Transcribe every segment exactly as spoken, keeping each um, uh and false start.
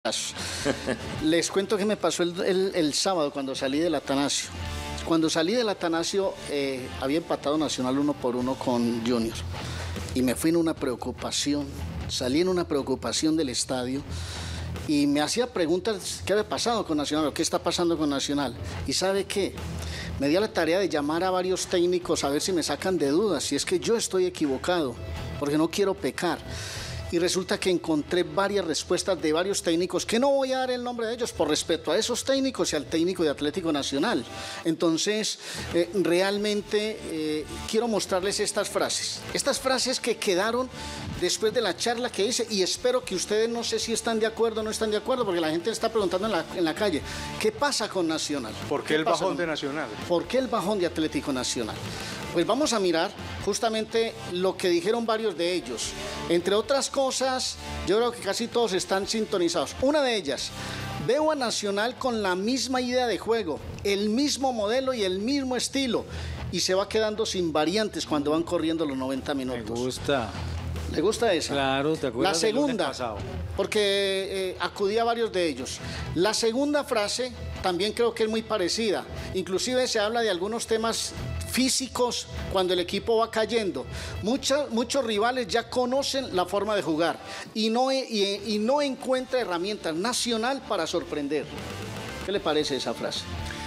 Les cuento que me pasó el, el, el sábado cuando salí del Atanasio. Cuando salí del Atanasio eh, había empatado Nacional uno por uno con Junior y me fui en una preocupación, salí en una preocupación del estadio y me hacía preguntas, ¿qué había pasado con Nacional o qué está pasando con Nacional? Y ¿sabe qué? Me di a la tarea de llamar a varios técnicos a ver si me sacan de dudas, si es que yo estoy equivocado, porque no quiero pecar. Y resulta que encontré varias respuestas de varios técnicos, que no voy a dar el nombre de ellos por respeto a esos técnicos y al técnico de Atlético Nacional. Entonces, eh, realmente eh, quiero mostrarles estas frases. Estas frases que quedaron después de la charla que hice, y espero que ustedes, no sé si están de acuerdo o no están de acuerdo, porque la gente está preguntando en la, en la calle, ¿qué pasa con Nacional? ¿Por qué el bajón de Nacional? ¿Por qué el bajón de Atlético Nacional? Pues vamos a mirar justamente lo que dijeron varios de ellos. Entre otras cosas, yo creo que casi todos están sintonizados. Una de ellas, veo a Nacional con la misma idea de juego, el mismo modelo y el mismo estilo, y se va quedando sin variantes cuando van corriendo los noventa minutos. Me gusta. ¿Le gusta esa? Claro, ¿te acuerdas? La segunda, del lunes pasado? Porque eh, acudí a varios de ellos. La segunda frase también creo que es muy parecida. Inclusive se habla de algunos temas físicos cuando el equipo va cayendo. Mucha, muchos rivales ya conocen la forma de jugar y no, y, y no encuentra herramientas Nacional para sorprender. ¿Qué le parece esa frase?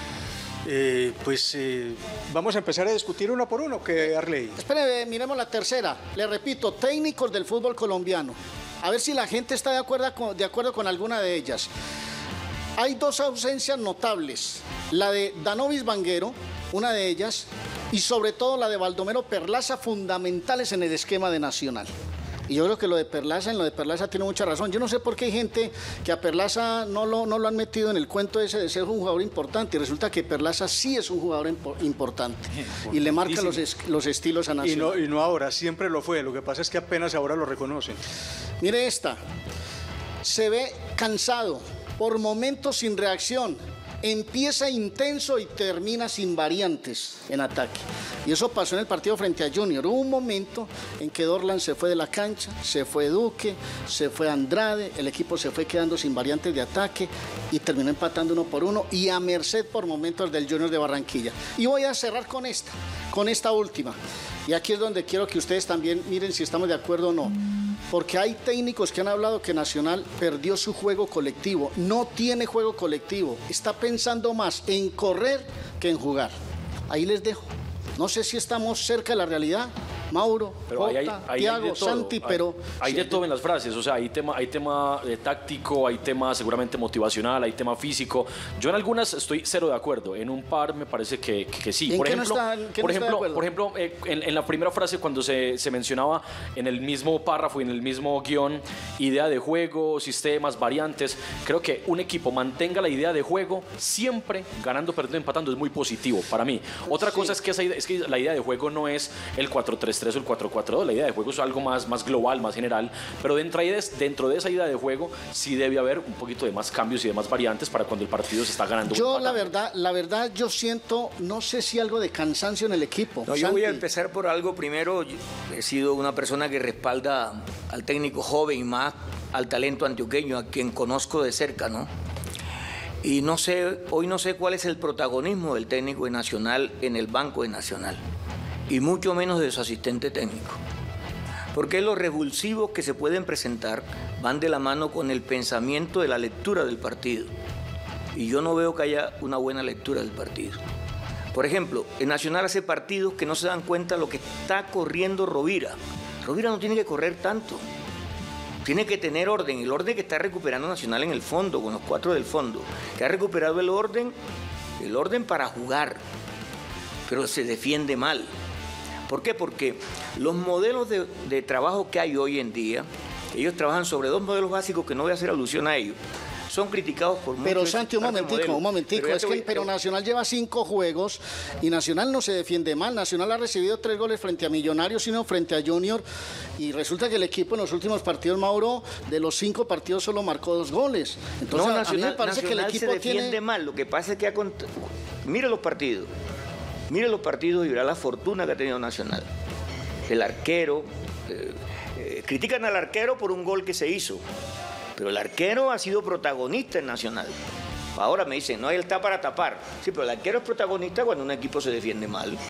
Eh, pues eh, vamos a empezar a discutir uno por uno, que Arley. Espere, miremos la tercera. Le repito, técnicos del fútbol colombiano. A ver si la gente está de acuerdo con, de acuerdo con alguna de ellas. Hay dos ausencias notables. La de Danovis Vanguero, una de ellas, y sobre todo la de Baldomero Perlaza, fundamentales en el esquema de Nacional. Y yo creo que lo de Perlaza, en lo de Perlaza tiene mucha razón. Yo no sé por qué hay gente que a Perlaza no lo, no lo han metido en el cuento ese de ser un jugador importante. Y resulta que Perlaza sí es un jugador importante. Y le marca los, es, los estilos a Nacional. Y no, y no ahora, siempre lo fue. Lo que pasa es que apenas ahora lo reconocen. Mire esta. Se ve cansado, por momentos sin reacción. Empieza intenso y termina sin variantes en ataque. Y eso pasó en el partido frente a Junior. Hubo un momento en que Dorlan se fue de la cancha, se fue Duque, se fue Andrade, el equipo se fue quedando sin variantes de ataque y terminó empatando uno por uno y a merced por momentos del Junior de Barranquilla. Y voy a cerrar con esta, con esta última. Y aquí es donde quiero que ustedes también miren si estamos de acuerdo o no. Porque hay técnicos que han hablado que Nacional perdió su juego colectivo. No tiene juego colectivo. Está pensando más en correr que en jugar. Ahí les dejo. No sé si estamos cerca de la realidad. Mauro, pero Jota, hay, hay, hay Tiago, Santi, hay, pero... Hay sí, de todo en las frases, o sea, hay tema, hay tema eh, táctico, hay tema seguramente motivacional, hay tema físico. Yo en algunas estoy cero de acuerdo, en un par me parece que, que, que sí. ¿En por qué ejemplo, no está, qué por, no ejemplo está de acuerdo? por ejemplo, eh, en, en la primera frase cuando se, se mencionaba en el mismo párrafo y en el mismo guión, idea de juego, sistemas, variantes, creo que un equipo mantenga la idea de juego siempre ganando, perdiendo, empatando es muy positivo para mí. Otra sí. cosa es que, esa idea, es que la idea de juego no es el cuatro tres tres o el cuatro cuatro dos, la idea de juego es algo más, más global, más general, pero dentro de, dentro de esa idea de juego sí debe haber un poquito de más cambios y de más variantes para cuando el partido se está ganando. Yo la verdad, la verdad yo siento, no sé si algo de cansancio en el equipo. No, yo voy a empezar por algo primero. He sido una persona que respalda al técnico joven y más al talento antioqueño, a quien conozco de cerca, ¿no? Y no sé, hoy no sé cuál es el protagonismo del técnico de Nacional en el banco de Nacional, y mucho menos de su asistente técnico. Porque los revulsivos que se pueden presentar van de la mano con el pensamiento de la lectura del partido. Y yo no veo que haya una buena lectura del partido. Por ejemplo, en Nacional hace partidos que no se dan cuenta de lo que está corriendo Rovira. Rovira no tiene que correr tanto. Tiene que tener orden. El orden que está recuperando Nacional en el fondo, con los cuatro del fondo. Que ha recuperado el orden, el orden para jugar. Pero se defiende mal. ¿Por qué? Porque los modelos de, de trabajo que hay hoy en día, ellos trabajan sobre dos modelos básicos que no voy a hacer alusión a ellos, son criticados por muchos. Pero Santi, un momentico, un momentico, pero, es que, pero Nacional lleva cinco juegos y Nacional no se defiende mal. Nacional ha recibido tres goles frente a Millonarios, sino frente a Junior, y resulta que el equipo en los últimos partidos, Mauro, de los cinco partidos solo marcó dos goles. Entonces, no, a, Nacional, a mí me parece Nacional que el equipo se defiende tiene... mal. Lo que pasa es que ha cont... mire los partidos. Mire los partidos y verá la fortuna que ha tenido Nacional. El arquero, eh, eh, critican al arquero por un gol que se hizo. pero el arquero ha sido protagonista en Nacional. Ahora me dicen, no, él está para tapar. Sí, pero el arquero es protagonista cuando un equipo se defiende mal.